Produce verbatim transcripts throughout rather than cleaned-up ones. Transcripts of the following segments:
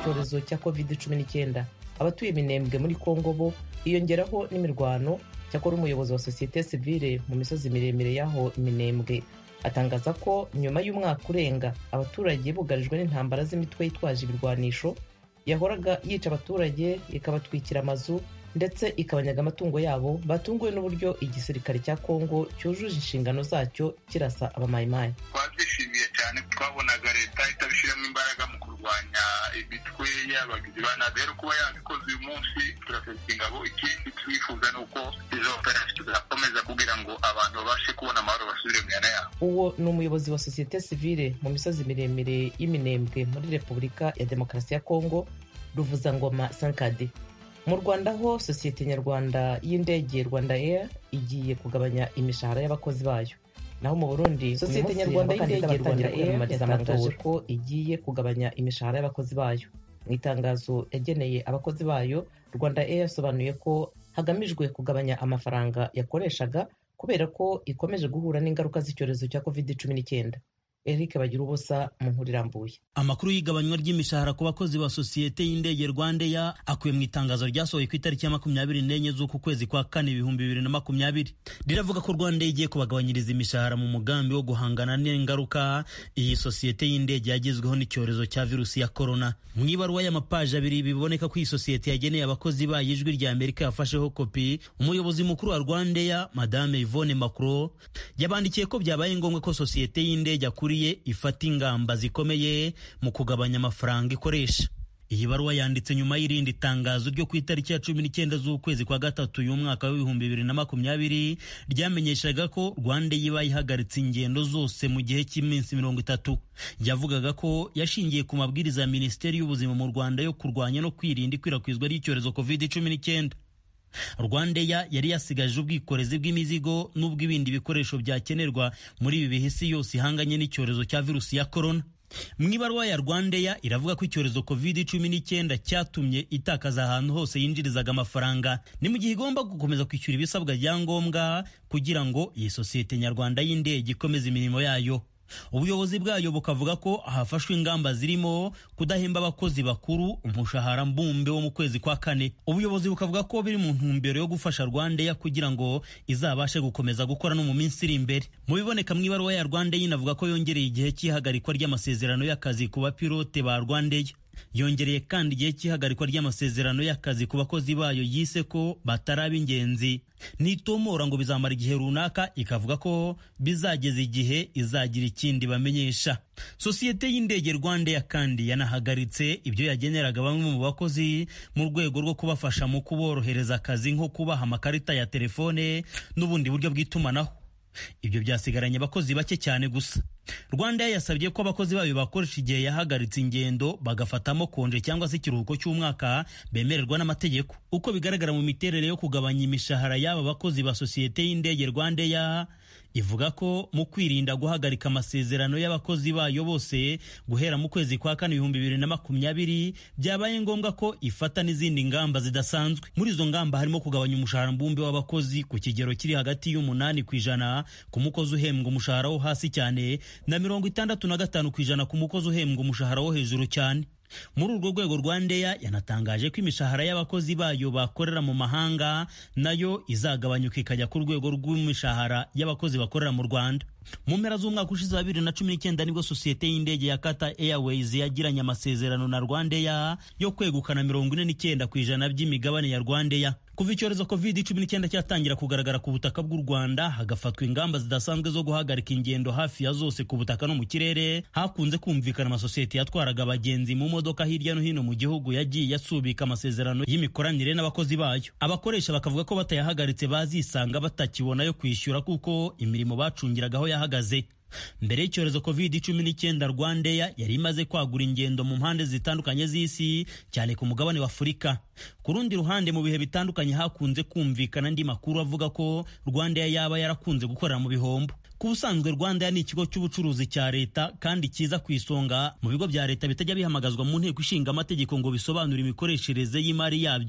icyorezo cya covid cumi n'icyenda. Abatuye Minembwe muri Kongo bo hiyongeraho n'imirwano. Cyakora umuyobozi wa sosiyete sivile mu misozi miremire y'aho Minembwe atangaza ko nyuma y'umwaka urenga abaturage bugarijwe n'intambara z'imitwe yitwaje ibirwanisho yahoraga yica abaturage, ikabatwikira amazu ndetse ikabanyaga amatungo yabo, batunguwe n'uburyo igisirikare cya Kongo cyujuje inshingano zacyo kirasa abamayimayi. Twabyishimiye cyane, twabonaga leta itabishyiramo imbaraga mu kurwanya imitwe y'abagizi ba nabi. Rero kuba yabikoze uyu munsi turafite ingabo. Ikindi twifuza ni uko izo operasiyo zizakomeza kugira ngo abantu babashe kubona amahoro, basubire mu myanya yabo. Uwo ni umuyobozi wa sosiyete sivile mu misozi miremire y'Iminembwe muri Repubulika ya Demokarasi ya Kongo, Ruvuzangoma Sankadi. Mu Rwanda ho sosiyete nyarwanda y'indege Rwanda Air igiye kugabanya imishahara y'abakozi bayo. Naho mu Burundi sosiyete nyarwanda y'indege Rwanda Air yatangaje ko igiye kugabanya imishahara y'abakozi bayo. Mu itangazo yageneye abakozi bayo, Rwanda Air yasobanuye ko hagamijwe kugabanya amafaranga yakoreshaga kubera ko ikomeje guhura n'ingaruka z'icyorezo cya covid cumi n'icyenda. Eric Bagirubusa mu nkuru irambuye. Amakuru y'igabanywa ry'imishahara ku bakozi ba sosiyete y'indege Rwanda Air akuye mu itangazo ryasohoye ku itariki ya makumyabiri n'enye z'uku kwezi kwa kane ibihumbi bibiri na makumyabiri. Riravuga ko Rwanda igiye kubagabanyiriza imishahara mu mugambi wo guhangana n'ingaruka iyi sosiyete y'indege yagezweho n'icyorezo cya virusi ya corona. Mu ibaruwa y'amapaji abiri biboneka ko iyi sosiyete yageneye abakozi bayo ijwi rya Amerika yafasheho kopi, umuyobozi mukuru wa Rwanda Air Madame Yvonne Macron yabandikiye ko byabaye ngombwa ko sosiyete y'indege akuri ifata ingamba zikomeye mu kugabanya amafaranga ikoresha. Iyi baruwa yanditse nyuma y'irindi tangazo ryo ku itariki ya cumi n'icyenda z'ukwezi kwa gatatu y'umwaka w'ibihumbi bibiri na makumyabiri ryamenyeshaga ko Rwanda yiba ihagaritse ingendo zose mu gihe cy'iminsi mirongo itatu. Yavugaga ko yashingiye ku mabwiriza ya Minisiteri y'Ubuzima mu Rwanda yo kurwanya no kwirinda ikwirakwizwa ry'icyorezo covid cumi n'icyenda. Rwanda Air yari yasigaje ubwikorezi bw'imizigo n'ubw'ibindi bikoresho byakenerwa muri ibi bihe isi yose ihanganye n'icyorezo cya virusi ya corona. Mu ibaruwa ya Rwanda Air iravuga ko icyorezo covid cumi n'icyenda cyatumye itakaza ahantu hose yinjirizaga amafaranga, ni mu gihe igomba gukomeza kwishyura ibisabwa bya ngombwa kugira ngo iyi sosiyete nyarwanda y'indege ikomeze imirimo yayo. Ubuyobozi bwayo bukavuga ko hafashwe ingamba zirimo kudahemba abakozi bakuru umushahara mbumbe wo mu kwezi kwa kane. Ubuyobozi bukavuga ko biri mu ntumbero yo gufasha Rwanda Air kugira ngo izabashe gukomeza gukora no mu minsi iri imbere. Mu biboneka mu ibaruwa ya Rwanda Air inavuga ko yongereye igihe cy'ihagarikwa ry'amasezerano y'akazi ku bapilote ba Rwanda Air. Yongereye kandi igihe cy'ihagarikwa ry'amasezerano y'akazi ku bakozi bayo yise ko bataraba ingenzi. Nitomora ngo bizamara igihe runaka, ikavuga ko bizageza igihe izagira ikindi bamenyesha. Sosiyete y'indege Rwanda Air kandi yanahagaritse ibyo yageneraga bamwe mu bakozi mu rwego rwo kubafasha mu kuborohereza akazi nko kubaha amakarita ya telefone n'ubundi buryo bw'itumanaho. Ibyo byasigaranye abakozi bake cyane gusa. Rwanda yasabye ko abakozi bayo bakoresha igihe yahagaritse ingendo bagafatamo konje cyangwa se ikiruhuko cy'umwaka bemererwa n'amategeko. Uko bigaragara mu miterere yo kugabanya imishahara y'aba bakozi ba sosiyete y'indege Rwanda Air, ivuga ko mu kwirinda guhagarika amasezerano y'abakozi bayo bose guhera mu kwezi kwa kane ibihumbi bibiri na makumyabiri byabaye ngombwa ko ifata n'izindi ngamba zidasanzwe. Muri izo ngamba harimo kugabanya umushahara mbumbe w'abakozi ku kigero kiri hagati y'umunani ku ijana ku mukozi uhembwa umushahara wo hasi cyane na mirongo itandatu na gatanu ku ijana ku mukozi uhembwa umushahara wo hejuru cyane. Muri urwo rwego Rwanda Air yanatangaje ko imishahara y'abakozi bayo bakorera mu mahanga nayo izagabanyuka ikajya ku rwego rw'imishahara y'abakozi bakorera mu Rwanda. Mu mpera z'umwaka ushize wa bibiri na cumi n'icyenda nibwo sosiyete y'indege ya Qatar Airways yagiranye amasezerano na Rwanda Air yo kwegukana mirongo ine n'icyenda ku ijana by'imigabane ya Rwanda Air. Kuva icyorezo covid cumi n'icyenda cyatangira kugaragara ku butaka bw'u Rwanda, hagafatwa ingamba zidasanzwe zo guhagarika ingendo hafi ya zose ku butaka no mu kirere, hakunze kumvikana amasosiyete yatwaraga abagenzi mu modoka hirya no hino mu gihugu yagiye yasubika amasezerano y'imikoranire n'abakozi bayo. Abakoresha bakavuga ko batayahagaritse bazisanga batakibona yo kwishyura kuko imirimo bacungiragaho yahagaze. Mbere y'icyorezo covid cumi n'icyenda Rwanda Air yari imaze kwagura ingendo mu mpande zitandukanye z'isi, cyane ku mugabane wa Afurika. Ku rundi ruhande mu bihe bitandukanye hakunze kumvikana andi makuru avuga ko Rwanda Air yaba yarakunze gukorera mu bihombo. Ku busanzwe Rwanda Air ni ikigo cy'ubucuruzi cya leta kandi kiza ku isonga mu bigo bya leta bitajya bihamagazwa mu nteko ishinga amategeko ngo bisobanure imikoreshereze y'imari yabyo.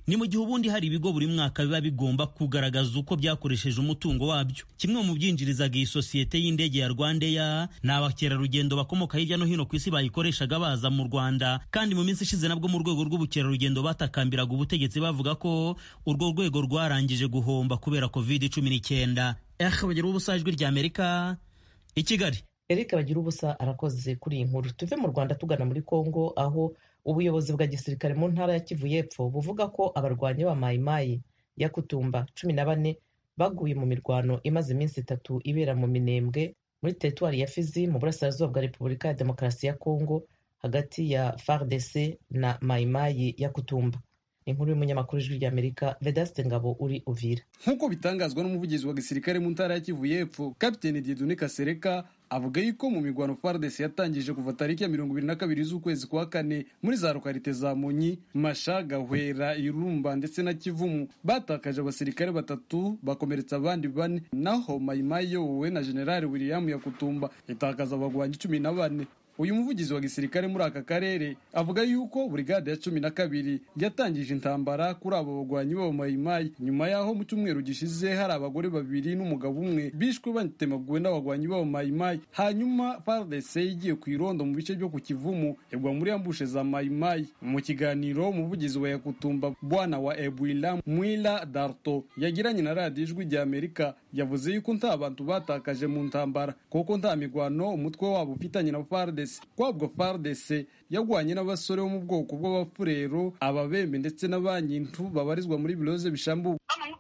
ni mu gihe ubundi hari ibigo buri mwaka biba bigomba kugaragaza uko byakoresheje umutungo wabyo. Kimwe mu byinjirizaga iyi sosiyete y'indege ya Rwandair ni abakerarugendo bakomoka hirya no hino ku isi bayikoreshaga baza mu Rwanda, kandi mu minsi ishize nabwo mu rwego rw'ubukerarugendo batakambiraga ubutegetsi bavuga ko urwo rwego rwarangije guhomba kubera covid cumi n'icyenda. Eric Bagira ubusa, Ijwi ry'Amerika, i Kigali. Eric Bagira ubusa arakoze kuri iyi nkuru. Tuve mu Rwanda tugana muri Kongo, aho ubuyobozi bwa gisirikare mu ntara ya Kivu y'Epfo buvuga ko abarwanyi ba Mai Mai ya Kutumba cumi na bane baguye mu mirwano imaze iminsi itatu ibera mu Minembwe muri teritwari ya Fizi mu burasirazuba bwa Repubulika ya Demokarasi ya Kongo, hagati ya F A R D C na Mai Mai ya Kutumba. Inkuru y'umunyamakuru w'Ijwi ry'Amerika Vedaste Ngabo uri Uvira. Nk'uko bitangazwa n'umuvugizi wa gisirikare mu ntara ya Kivu y'Epfo, Kapiteni Dieudonné Kasereka, avuga yuko mu mirwano F A R D C yatangije kuva tariki ya mirongo ibiri na kabiri z'ukwezi kwa kane muri za lokalite za Monyi, Mashaga, Hwera, Irumba ndetse na Kivumu batakaje abasirikare batatu bakomeretsa abandi bane, naho Mai Mai yowe na General William Yakutumba itakaza abagwanyi cumi na bane. Uyu muvugizi wa gisirikare muri aka karere avuga yuko brigade ya cumi na kabiri yatangije intambara kuri abo bagwanyi b'aba Mai Mai nyuma yaho mu cyumweru gishize hari abagore babiri n'umugabo umwe bishwe batemaguwe n'abagwanyi b'aba Mai Mai. Hanyuma F A R D C igiye ku irondo mu bice byo ku Kivumu yagwa muri ambushe za Mai Mai. Mu kiganiro umuvugizi wa Yakutumba bwana wa Ebwila Mwila Darto yagiranye na radio Ijwi ry'Amerika yavuze yuko nta bantu batakaje mu ntambara kuko nta migwano umutwe wabo ufitanye na F A R D C. Kwabwo F A R D C yagwanye n'abasore bo mu bwoko bw'abafurero, ababembe ndetse n'abanyintu babarizwa muri biloze bishambu.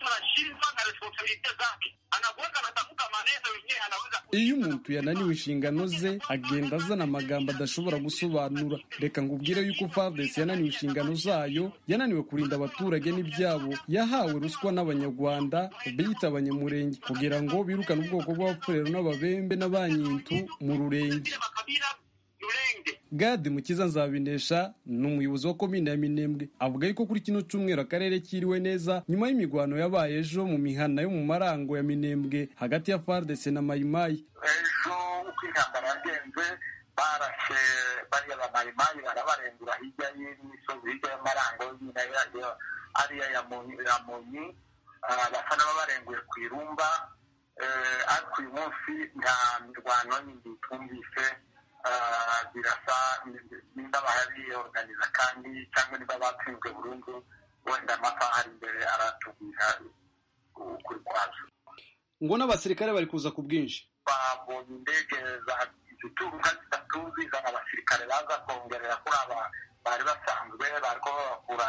Iyo umuntu yananiwe inshingano ze agenda azana amagambo adashobora gusobanura. Reka ngubwire yuko F A R D C yananiwe inshingano zayo, yananiwe kurinda abaturage n'ibyabo, yahawe ruswa n'abanyarwanda biyita abanyamurenge kugira ngo birukane ubwoko bw'abafurero n'ababembe n'abanyintu mu rurenge. Gadi Mukiza Nzabinesha ni umuyobozi wa komine ya Minembwe avuga yuko kuri kino cyumweru akarere kiriwe neza nyuma y'imigwano yabaye ejo mu mihana yo mu marango ya Minembwe hagati ya F A R D C na Mai Mai. Ejo uko intambara yagenze barashe bariya ba Mai Mai barabarengura hirya y'imisozi hirya y'amarango nyina yayo ariya ya Monyi basa n'ababarenguye ku Irumba, ariko uyu munsi nta mirwano yindi twumvise. Birasa nimba bariyorganiza kandi cyangwa niba batsinzwe burundu, wenda amasaha ari imbere aratubwira ukuri kwazo. Ngo n'abasirikare bari kuza ku bwinshi, babonye indege za zituruka zitatu zizana abasirikare baza kongerera kuri aba bari basanzwe bariko bakura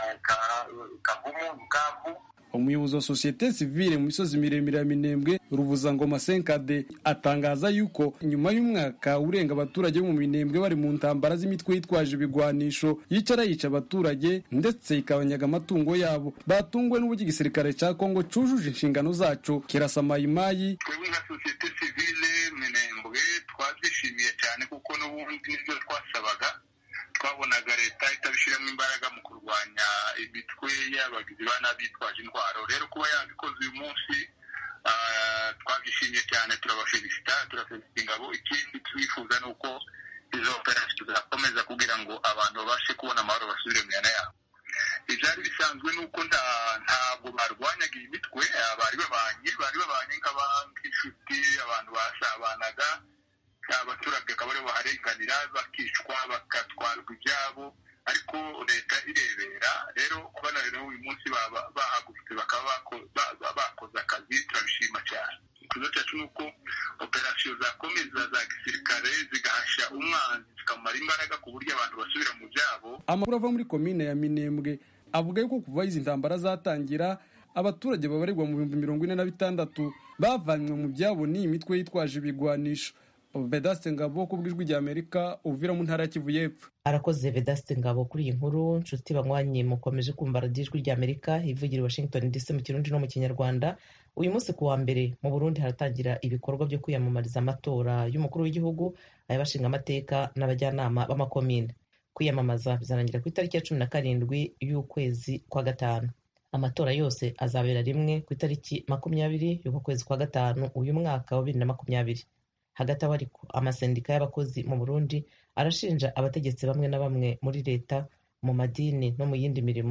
Kavumu Bukavu. Umuyobozi wa sosiyete sivile mu misozi miremire ya Minembwe Ruvuzangoma Senkade atangaza yuko nyuma y'umwaka urenga abaturage bo mu Minembwe bari mu ntambara z'imitwe yitwaje ibigwanisho yicara yica abaturage ndetse ikabanyaga amatungo yabo, batungwe n'ubugi gisirikare cya Kongo cujuje inshingano zaco kirasa Mai Mai. Twebwe nka sosiyete sivile Minembwe twabyishimiye cyane kuko n'ubundi nibyo twasabaga. Twabonaga leta itabishiramo imbaraga mu kurwanya imitwe y'abagizi ba nabi bitwaje intwaro. Rero kuba yabikoze uyu munsi twabyishimiye cyane, turabashimisha, turafelicita ingabo. Ikindi twifuza ni uko izo operasiyo zizakomeza kugira ngo abantu babashe kubona amahoro basubire mu yana yabo. Ibyari bisanzwe ni uko ntabwo barwanyaga iyi mitwe, bari babanye bari babanye nk'ab'inshuti, abantu basabanaga, abaturage akaba aribo baharenganira bakicwa bakatwarwa ibyabo, ariko leta irebera. Rero kubona rero uyu munsi bahagurutse bakaba bakoze akazi turabishima cyane. Ikibazo cyacu ni uko operasiyo zakomeza za gisirikare zigahasha umwanzi zikamara imbaraga ku buryo abantu basubira mu byabo. Amakuru ava muri komine ya Minembwe avuga yuko kuva izi ntambara zatangira abaturage babarirwa mu bihumbi mirongo ine na bitandatu bavanywe mu byabo n'iyi mitwe yitwaje ibigwanisho. Vedaste Ngabo ku bw'Ijwi ry'Amerika Uvira mu ntara ya Kivu y'Epfo. Arakoze Vedaste Ngabo kuri iyi nkuru. Nshuti banywanyi mukomeje kumva radio Ijwi ry'Amerika ivugira i Washington D C mu Kirundi no mu Kinyarwanda. Uyu munsi ku wa mbere mu Burundi haratangira ibikorwa byo kwiyamamariza amatora y'umukuru w'igihugu, ay'abashinga amateka n'abajyanama b'amakomine. Kwiyamamaza bizarangira ku itariki ya cumi na karindwi y'ukwezi kwa gatanu. Amatora yose azabera rimwe ku itariki makumyabiri y'uko kwezi kwa gatanu uyu mwaka wa bibiri na makumyabiri. Hagati aho ariko amasendika y'abakozi mu Burundi arashinja abategetsi bamwe na bamwe muri leta, mu madini no mu yindi mirimo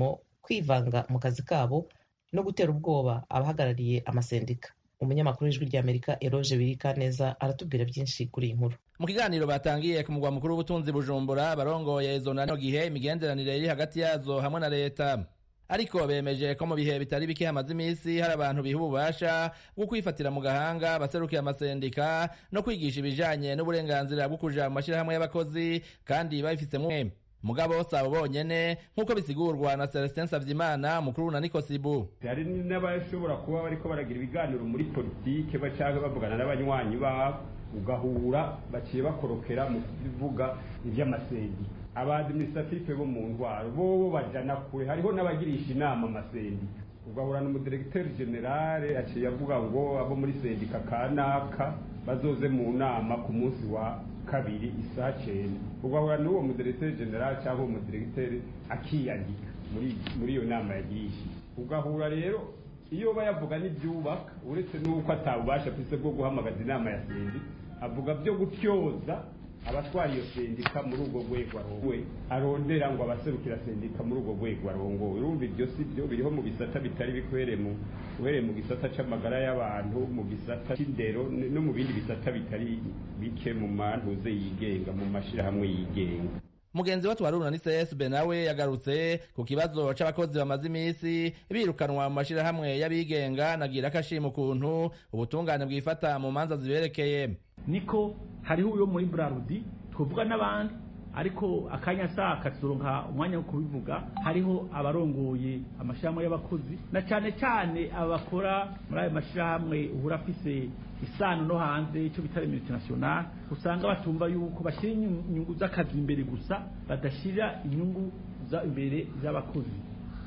kwivanga mu kazi kabo no gutera ubwoba abahagarariye amasendika. Umunyamakuru w'Ijwi ry'Amerika Eloge Birikaneza aratubwira byinshi kuri iyi nkuru. Mu kiganiro batangiye ku mugwa mukuru w'ubutunzi Bujumbura, barongoye izo no gihe imigenderanire iri hagati yazo hamwe na leta, ariko bemeje ko mu bihe bitari bike hamaze imisi hari abantu biha ububasha bwo kwifatira mu gahanga baserukiye amasendika no kwigisha ibijanye n'uburenganzira bwo kuja mu mashirahamwe y'abakozi kandi babifitsemwo mugabo sabo bonyene nk'uko bisigurwa na Celestin Savyimana mukuru na Nikosibu. Hari n'abashobora kuba bariko baragira ibiganiro muri politike bacaga bavugana n'abanywanyi babo ugahura baciye bakorokera mu kuvuga ivy'amasendi. Abadministrative bo mu ntwaro bo bajana kure, hariho n'abagirisha inama amasendi, ugahura n'umudirecteur general aciye avuga ngo abo muri sendika kanaka bazoze mu nama ku munsi wa kabiri isaa cyenda, ugahura n'uwo mudirecteur general cyangwa umudirecteur akiyandika muri muri iyo nama yagirisha. Ugahura rero iyo bayavuga n'ibyubaka uretse n'uko atabubasha afise bwo guhamagaza inama ya sendi, avuga byo gutyoza abatwara iyo sendika muri ubwo rwego arongowe, arondera ngo abaserukira sendika muri ubwo rwego arongowe. Urumva ibyo si byo biriho mu bisata bitari bikwere mu uhere mu gisata c'amagara y'abantu, mu gisata c'indero no mu bindi bisata bitari bike mu mantuze yigenga mu mashirahamwe yigenga. Mugenzi wa Twaruna ni C S B nawe yagarutse ku kibazo c'abakozi bamaze imisi birukanwa mu mashirahamwe y'abigenga, nagira akashima ukuntu ubutungane bwifata mu manza ziberekeye. Niko hariho uyo muri Brarudi twovuga n'abandi, ariko akanya saa katuronka umwanya wo kubivuga. Hariho abarongoye amashirahamwe y'abakozi na cyane cyane abakora muri ayo mashirahamwe uhura afise isano no hanze icyo bitari multinational, usanga batumva yuko bashyira inyungu z'akazi imbere gusa badashira inyungu za imbere z'abakozi.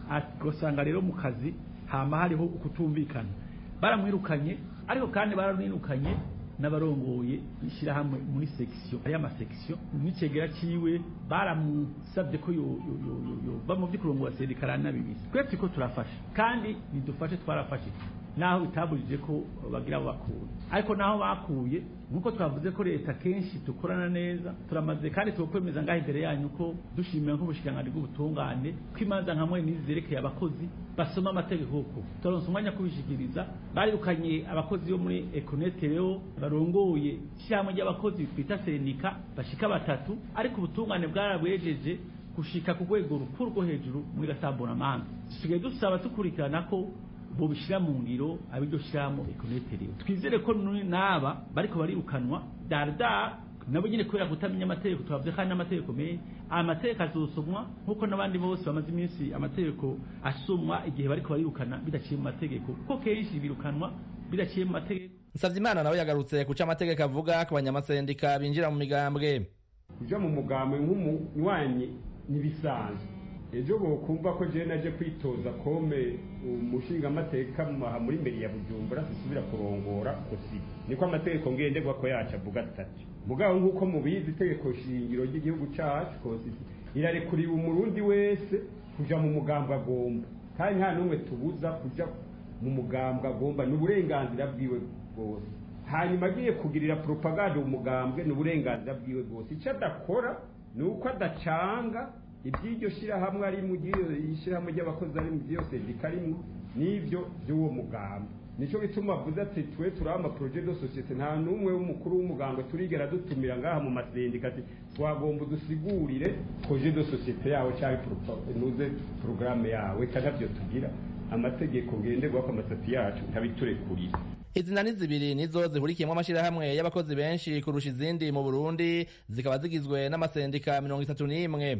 Usanga rero mu kazi hama hariho ukutumvikana, baramwirukanye ariko kandi baramwirukanye n'abarongoye ishyirahamwe muri section ari amasection n'icegera ciwe baramusabye ko yo yo yo bamuvye kurongora sendika nabibisi. Twese ko turafasha kandi nidufashe twarafashe naho bitabujije ko bagira bakuye, ariko naho bakuye nkuko twavuze ko leta kenshi tukorana neza, turamaze kandi tukwemeza ngaho imbere yanyu ko dushimira nk'ubushikanganje bw'ubutungane ko imanza nkamwe nizerekeye abakozi basoma amategeko ko turonse umwanya kubishikiriza. Barirukanye abakozi yo muri Econet rero barongoye cyamwe y'abakozi twita sendika bashika batatu, ariko ubutungane bwarabwejeje gushika ku rwego rukuru rwo hejuru muri Gasambona Manza. Tusigaye dusaba tukurikirana ko bo bishira mu ngiro abiryo shiramo Econet rero. Twizere ko naba bariko barirukanwa darda nabo nyine kubera kutamenya amategeko, twavuze kandi amategeko me amategeko azosomwa nkuko nabandi bose bamaze iminsi amategeko asomwa igihe bariko barirukana bidaciye mu mategeko, kuko kenshi birukanwa bidaciye mu mategeko. Savyimana nawe yagarutse kuca amategeko avuga ku banyamasendika binjira mu migambwe. Kuja mu mugambwe nk'umunywanyi nibisanzwe. Ejo bo kumva ko je naje kwitoza kome umushinga amateka muri mbere ya Bujumbura sisubira kurongora kosi, niko amategeko ngendegwa ko yaca avuga atatu. Mugabo nkuko mubizi itegeko shingiro ry'igihugu cyacu kosi irarekuriye umurundi wese kuja mu mugambwe agomba, kandi nta numwe tubuza kuja mu mugambwe agomba, n'uburenganzira bwiwe bwose. Hanyuma agiye kugirira propaganda umugambwe n'uburenganzira bwiwe bwose. Icyo adakora nuko adacanga iby'iryo shirahamwe ari mu shirahamwe ry'abakozi ari mu byo sendika rimwe n'ibyo by'uwo mugambwe. Nico gituma avuze ati twe turama projet de société, nta numwe w'umukuru w'umugambwe turigera dutumira ngaha mu masendika ati twagomba dusigurire projet de société yawe cyari nuze programme yawe, kandi tugira amategeko ngenderwa ko amasati yacu ntabiturekurira. Izina ni zibiri nizo zihurikiyemo amashirahamwe y'abakozi benshi kurusha izindi mu Burundi, zikaba zigizwe n'amasendika mirongo itatu n'imwe.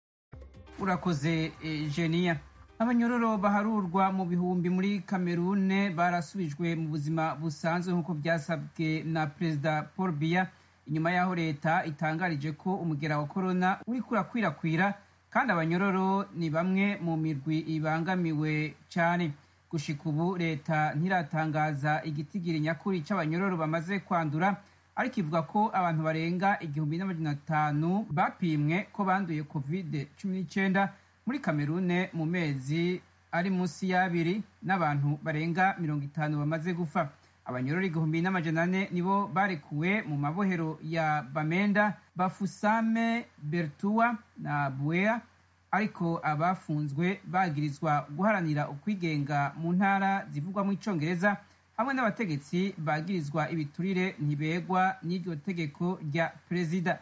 Urakoze Genia. Abanyororo baharurwa mu bihumbi muri Kamerune barasubijwe mu buzima busanzwe nk'uko byasabwe na Perezida Paul Biya, inyuma yaho leta itangarije ko umugera wa corona uri kurakwirakwira kandi abanyororo ni bamwe mu mirwi ibangamiwe cyane. Gushika ubu leta ntiratangaza igitigiri nyakuri c'abanyororo bamaze kwandura, ariko ivuga ko abantu barenga igihumbi n'amajana atanu bapimwe ko banduye covid cumi n'icyenda muri Kamerune mu mezi ari munsi y'abiri, n'abantu barenga mirongo itanu bamaze gupfa. Abanyororo igihumbi n'amajana ane nibo barekuwe mu mabohero ya Bamenda, Bafusame, Bertua na Buea. ariko abafunzwe bagirizwa guharanira ukwigenga mu ntara zivugwamo icongereza hamwe n'abategetsi bagirizwa ibiturire ntibegwa n'iryo tegeko rya perezida.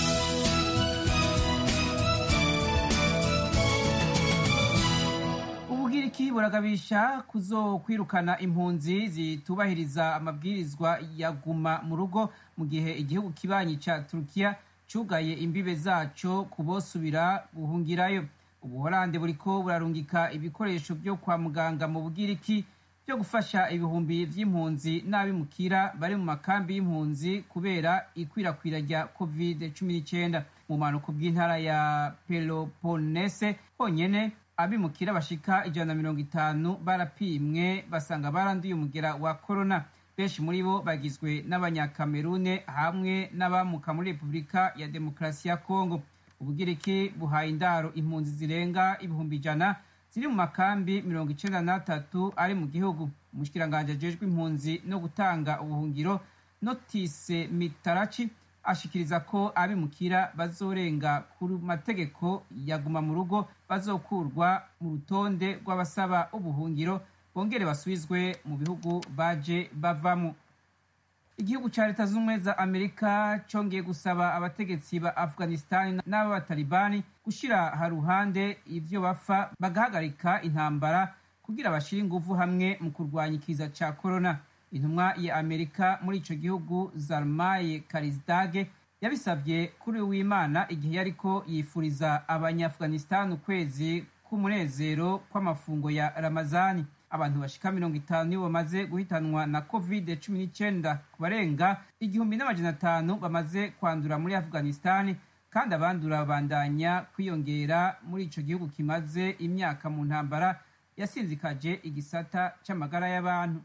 Ubugiriki buragabisha kuzokwirukana impunzi zitubahiriza amabwirizwa ya guma mu rugo mu gihe igihugu kibanyi ca Turukiya cugaye imbibe zaco kubosubira guhungirayo. Ubuholande buriko burarungika ibikoresho vyo kwa muganga mu Bugiriki byo gufasha ibihumbi vy'impunzi n'abimukira bari mu makambi y'impunzi kubera ikwirakwira rya covid cumi n'icyenda. Mu manuko bw'intara ya Peloponnese honyene abimukira bashika ijana na mirongo itanu barapimwe basanga baranduye umugera wa corona. Benshi muri bo bagizwe n'abanyakamerune hamwe n'abamuka muri Repubulika ya Demokarasi ya Kongo. Ubugiriki buhaye indaro impunzi zirenga ibihumbi ijana ziri mu makambi mirongo icenda n'atatu ari mu gihugu. Umushikiranganje ajejwe impunzi no gutanga ubuhungiro Notise Mitarachi ashikiriza ko abimukira bazorenga ku mategeko yaguma mu rugo bazokurwa mu rutonde rw'abasaba ubuhungiro bongere basubizwe mu bihugu baje bavamo. Igihugu ca Leta z'Ubumwe za Amerika congeye gusaba abategetsi ba Afghanistan n'abatalibani gushira haruhande ivyo bapfa bagahagarika intambara kugira bashire inguvu hamwe mu kurwanya ikiza ca corona. Intumwa ya Amerika muri ico gihugu Zalmay Khalilzad yabisavye kuri w'Imana igihe yariko yifuriza abanya-Afghanistan ukwezi k'umunezero kw'amafungo ya Ramazani. Abantu bashika mirongo itanu nibo bamaze guhitanwa na covid cumi n'icyenda ku barenga igihumbi n'amajana atanu bamaze kwandura muri Afghanistan, kandi abandura babandanya kwiyongera muri ico gihugu kimaze imyaka mu ntambara yasinzikaje igisata c'amagara y'abantu.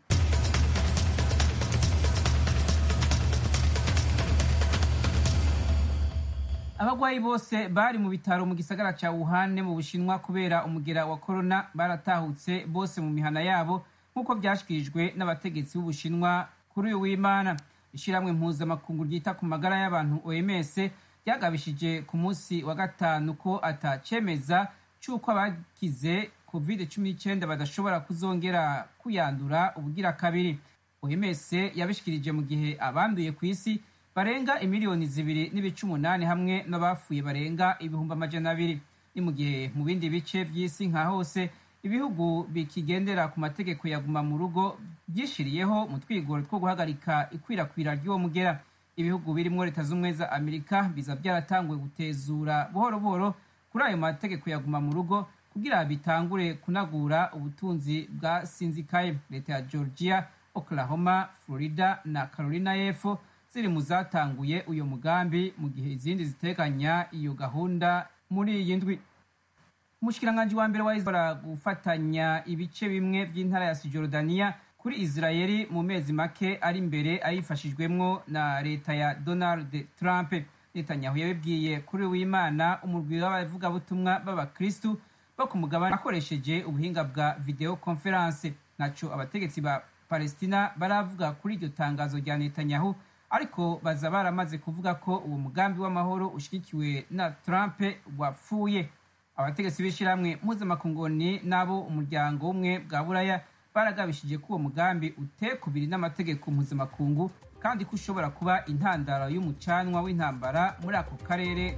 Abagwayi bose bari mu bitaro mu gisagara ca Wuhan mu Bushinwa kubera umugera wa corona baratahutse bose mu mihana yabo nk'uko vyashikirijwe n'abategetsi b'Ubushinwa kuri uyu w'Imana. Ishiramwe mpuzamakungu ryita ku magara y'abantu O M S ryagabishije ku munsi wa gatanu ko atacemeza c'uko abakize covid cumi n'icyenda badashobora kuzongera kuyandura ubugira kabiri. O M S yabishikirije mu gihe abanduye ku isi barenga imiliyoni zibiri n'ibice umunani hamwe n'abafuye barenga ibihumbi amajana abiri. Ni mu gihe mu bindi bice vy'isi nka hose ibihugu bikigendera ku mategeko yaguma mu rugo byishiriyeho mu twigoro two guhagarika ikwirakwira ry'uwo mugera. Ibihugu birimwo Leta z'Ubumwe za Amerika biza byaratanguye gutezura buhoro buhoro kuri ayo mategeko yaguma mu rugo kugira bitangure kunagura ubutunzi bwa sinzikaye. Leta ya Georgia, Oklahoma, Florida na Carolina y'Epfo ziri mu zatanguye uyo mugambi mu gihe izindi ziteganya iyo gahunda muri iyi ndwi. Umushikiranganje wa mbere wa Israel gufatanya ibice bimwe by'intara ya Cisjordania kuri Israeli mu mezi make ari imbere ayifashijwemwo na leta ya Donald Trump. Netanyahu yabibwiye kuri w'Imana umurwi w'abavugabutumwa b'abakristu bo ku mugabane akoresheje ubuhinga bwa video conference. Naco abategetsi ba Palestina baravuga kuri iryo tangazo rya Netanyahu, ariko baza baramaze kuvuga ko uwo mugambi w'amahoro ushigikiwe na Trump wapfuye. Abategetsi b'ishiramwe mpuzamakunguni nabo umuryango umwe bwa Buraya baragabishije ko uwo mugambi utekubiri n'amategeko mpuzamakungu kandi ko ushobora kuba intandaro y'umucanwa w'intambara muri ako karere.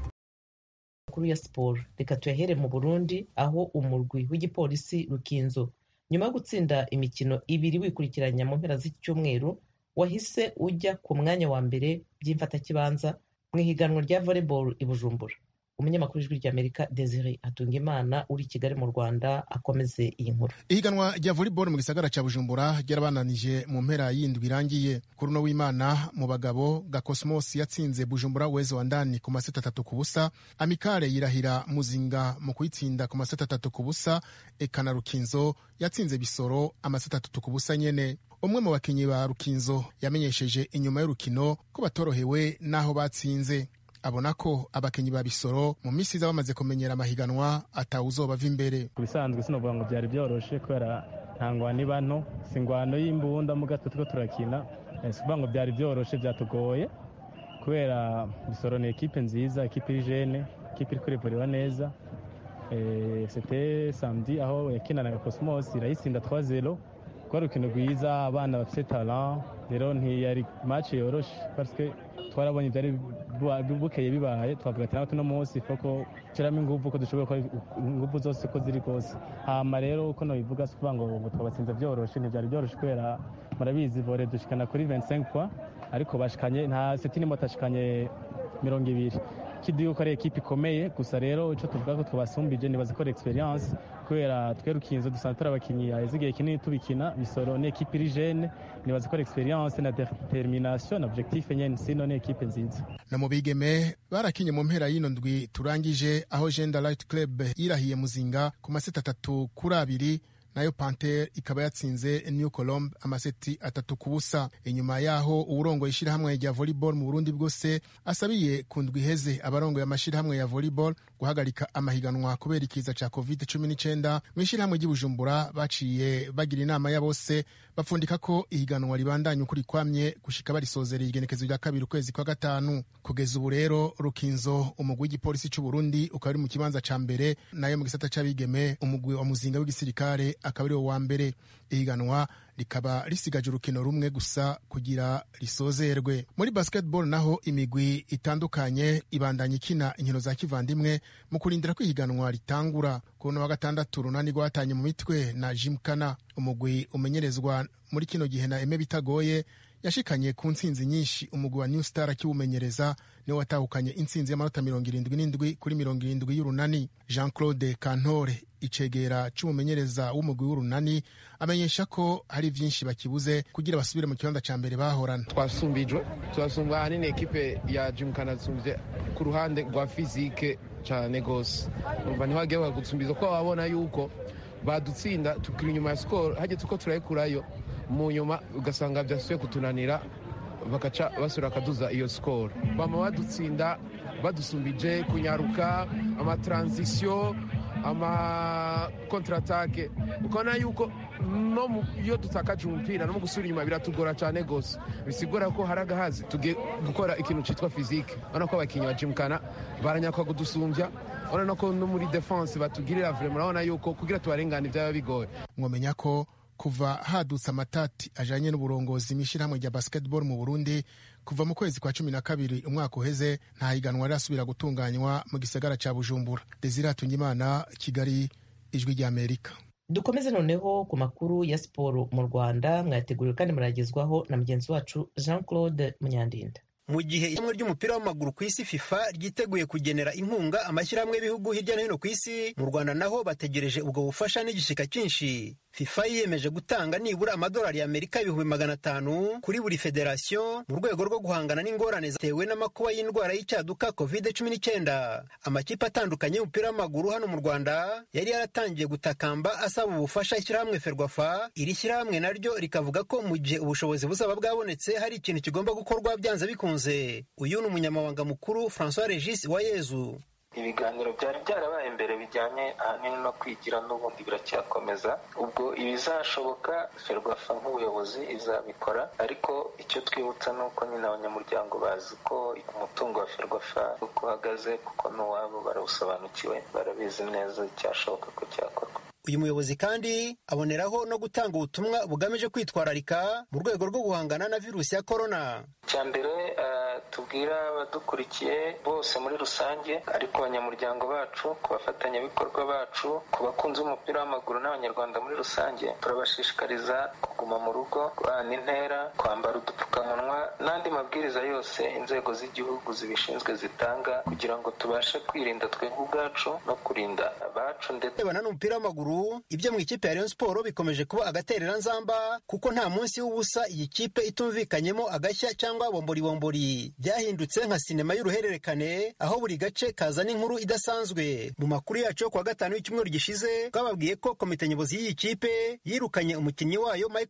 Kuri ya siporo reka tuyahere mu Burundi aho umurwi w'igipolisi Rukinzo nyuma yo gutsinda imikino ibiri wikurikiranya mu mpera z'icyumweru wahise ujya ku mwanya wa mbere by'imfatakibanza mu ihiganwa rya volleyball i Bujumbura. Umunyamakuru w'ijwi ry'Amerika Desire Hatungimana uri Kigali mu Rwanda akomeze iyi nkuru. Ihiganwa rya volleyball mu gisagara ca Bujumbura ryarabananije mu mpera y'indwi irangiye. Kuri no w'Imana mu bagabo ga Cosmos yatsinze Bujumbura Uwezo wa Ndani ku maseta atatu ku busa, Amikare yirahira Muzinga mu kuyitsinda ku maseta atatu ku busa, eka na Rukinzo yatsinze Bisoro amaseta atatu ku busa nyene. Umwe mu bakinyi ba Rukinzo yamenyesheje inyuma y'urukino ko batorohewe naho batsinze. Abona ko abakinyi ba Bisoro mu misi za bamaze kumenyera amahiganwa atawuzobava imbere. Kubisanzwe sinovuga ngo byari byoroshe kubera ntangwa ni banto singwano y'imbunda mu gato tuko turakina. Sivuga ngo byari byoroshe byatugoye kubera Bisoro ni equipe nziza, equipe iri jeune, equipe iri kureporera neza. eh, c'était samedi aho yakinanaga Cosmos irayitsinda trois zero rwari urukino rwiza, abana bafite talent, rero ntiyari match yoroshe parce que twarabonye byari bukeye bibaye, twavuga ati natwe no munsi foko kiramo ingufu ko dushoboye ko ingufu zose ko ziri kose. Hama rero uko no bivuga se kuvuga ngo twabatsinze byoroshe, ntibyari byoroshe kubera murabizi vore dushikana kuri vingt-cinq points ariko bashikanye nta setini motashikanye mirongo ibiri kidi yuko ari ekipe ikomeye. Gusa rero ico tuvuga ko twabasumbije nibaza ko experience kubera twerukinzo dusanzwe abakinyi yaheze igihe kinini tubikina bisoro ni ekipe iri jeune, nibaza ko experience na determination na objectif nyene sino ni ekipe nziza. Na mu bigeme barakinye mu mpera y'ino ndwi turangije aho Gender Light Club irahiye Muzinga ku maseti atatu kuri abiri, nayo Panther ikaba yatsinze New Colombe amaseti atatu ku busa. Inyuma yaho uburongo ishirahamwe rya volleyball mu Burundi bwose asabiye ku ndwi iheze abarongo y'amashirahamwe ya volleyball guhagarika amahiganwa kubera ikiza ca covid cumi n'icyenda. Mu ishirahamwe ry'Ibujumbura baciye bagira inama ya bose bapfundika ko ihiganwa ribandanya ukuri kwamye gushika barisozera igenekezo rya kabiri ukwezi kwa gatanu. Kugeza ubu rero Rukinzo umugwi w'igipolisi c'u Burundi ukaba ari mu kibanza ca mbere, nayo mu gisata c'abigeme umugwi wa Muzinga w'igisirikare akaba ari wa mbere. Ihiganwa rikaba risigaje urukino rumwe gusa kugira risozerwe. Muri basketball naho imigwi itandukanye ibandanya ikina inkino za kivandimwe mu kurindira ko ihiganwa ritangura. Kuno wa gatandatu runani rwatanye mu mitwe na Jimkana, umugwi umenyerezwa muri kino gihe na Eme Bitagoye yashikanye ku ntsinzi nyinshi. Umugwi wa New Star akiwumenyereza niwe watahukanye intsinzi y'amanota mirongo irindwi n'indwi kuri mirongo irindwi y'urunani. Jean Claude Kantore icegera c'umumenyereza w'umugwi w'urunani amenyesha ko hari vyinshi bakibuze kugira basubire mu kibanza ca mbere bahorana. Twasumbijwe twasumbwa ahanini ekipe ya Jimkana tsumvye ku ruhande rwa physique cyane gose, umva ntiwagiye bagusumbiza ko wabona yuko badutsinda tukiri inyuma ya score haje tuko turayikurayo mu nyuma ugasanga byasuye kutunanira bakaca basura akaduza iyo score. Bama badutsinda badusumbije kunyaruka ama transition ama contre-attaque, ukona yuko no iyo dutakaje umupira no gusura inyuma biratugora cyane gose, bisigura ko haragahazi tuge gukora ikintu citwa physique. Ona ko abakinyi ba Jimkana baranyakwa kudusumbya, ona ko no muri defense batugirira vraiment, urabona yuko kugira tubarengane byaba bigoye. Mwomenya ko kuva hadutse amatati ajanye n'uburongozi mw'ishirahamwe rya basketball mu Burundi kuva mu kwezi kwa cumi na kabiri umwaka uheze nta higanwa rirasubira gutunganywa mu gisagara ca Bujumbura. Desire Tungimana, Kigali, Ijwi rya Amerika. Dukomeze noneho ku makuru ya siporo mu Rwanda, mwateguriwe kandi muragezwaho na mugenzi wacu Jean Claude Munyandinda. Mu gihe ishyirahamwe ry'umupira w'amaguru ku isi FIFA ryiteguye kugenera inkunga amashyirahamwe y'ibihugu hirya no hino ku isi, mu Rwanda naho bategereje ubwo bufasha n'igishika cyinshi. FIFA yiyemeje gutanga nibura amadolari y'Amerika ibihumbi magana atanu kuri buri federasiyo mu rwego rwo guhangana n'ingorane zatewe n'amakuba y'indwara y'icyaduka covid cumi n'icyenda. Amakipe atandukanye y'umupira w'amaguru hano mu Rwanda yari yaratangiye gutakamba asaba ubufasha ishyirahamwe Ferwafa. Iri shyirahamwe naryo rikavuga ko mu gihe ubushobozi buzaba bwabonetse hari ikintu kigomba gukorwa byanze bikunze. Uyu ni umunyamabanga mukuru François Regis Uwayezu. Ibiganiro byari byarabaye mbere bijyanye ahanini no kwigira n'ubundi biracyakomeza, ubwo ibizashoboka Ferwafa nk'ubuyobozi izabikora, ariko icyo twibutsa ni uko nyine abanyamuryango bazi ko umutungo wa Ferwafa uko uhagaze, kuko n'uwabo barawusobanukiwe, barabizi neza icyashoboka ko cyakorwa. Uyu muyobozi kandi aboneraho no gutanga ubutumwa bugamije kwitwararika mu rwego rwo guhangana na virusi ya corona. Cyambere uh, tubwira abadukurikiye bose muri rusange, ariko abanyamuryango bacu, ku bafatanyabikorwa bacu, ku bakunzi b'umupira w'amaguru n'abanyarwanda muri rusange, turabashishikariza kuguma mu rugo, guhana intera, kwambara udupfukamunwa n'andi mabwiriza yose inzego z'igihugu zibishinzwe zitanga, kugira ngo tubashe kwirinda twebwe ubwacu no kurinda abacu. Ndetse n'umupira w'amaguru ibyo mu ikipe ya Rayon Sport bikomeje kuba agaterera nzamba, kuko nta munsi w'ubusa iyi kipe itumvikanyemo agashya cyangwa bombori bombori. Byahindutse nka sinema y'uruhererekane, aho buri gace kazana inkuru idasanzwe. Mu makuru yacu kwa gatanu y'icyumweru gishize twababwiye ko komite nyobozi y'iyi kipe yirukanye umukinnyi wayo Michael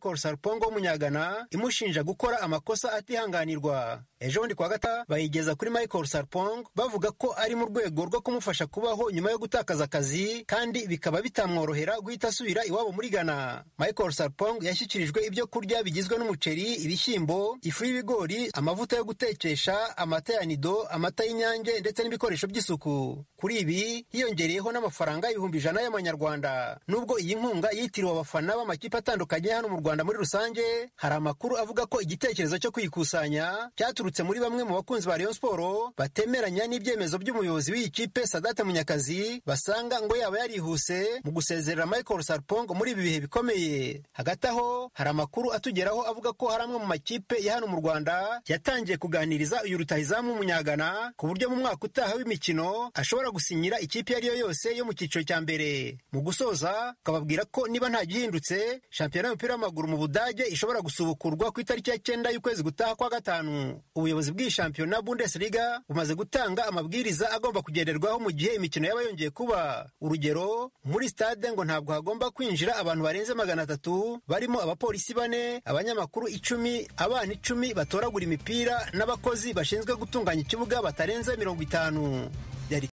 Michael Sarpong w'umunyagana imushinja gukora amakosa atihanganirwa. Ejo bundi kwa gatatu bayigeza kuri Michael Sarpong bavuga ko ari mu rwego rwo kumufasha kubaho nyuma yo gutakaza akazi kandi bikaba bitamworohera guhita asubira iwabo muri Ghana. Michael Sarpong yashyikirijwe ibyo kurya bigizwe n'umuceri, ibishyimbo, ifu y'ibigori, amavuta yo gutekesha, amata ya nido, amata y'inyange ndetse n'ibikoresho by'isuku. Kuri ibi hiyongereyeho n'amafaranga ibihumbi ijana y'amanyarwanda. Nubwo iyi nkunga yitiriwe abafana b'amakipe atandukanye hano mu Rwanda muri rusange, hari amakuru avuga ko igitekerezo cyo kuyikusanya cyaturutse muri bamwe mu bakunzi ba Rayon Sport batemeranya n'ibyemezo by'umuyobozi w'iyi kipe Sadat Munyakazi, basanga ngo yaba yarihuse mu gusezerera Michael Sarpong muri ibi bihe bikomeye. Hagati aho hari amakuru atugeraho avuga ko hari amwe mu makipe ya hano mu Rwanda yatangiye kuganiriza uyu rutahizamu w'umunyagana ku buryo mu mwaka utaha w'imikino ashobora gusinyira ikipe iyo ari yo yose yo mu cyiciro cya mbere. Mu gusoza akababwira ko niba nta gihindutse, shampiyona y'umupira w'amaguru mu Budage ishobora gusubukurwa ku itariki ya cyenda y'ukwezi gutaha kwa gatanu. Ubuyobozi bw'iyi shampiyona Bundesliga bumaze gutanga amabwiriza agomba kugenderwaho mu gihe imikino yaba yongeye kuba. Urugero, muri stade ngo ntabwo hagomba kwinjira abantu barenze magana atatu, barimo abapolisi bane, abanyamakuru icumi, abana icumi batoragura imipira n'abakozi bashinzwe gutunganya ikibuga batarenze mirongo itanu.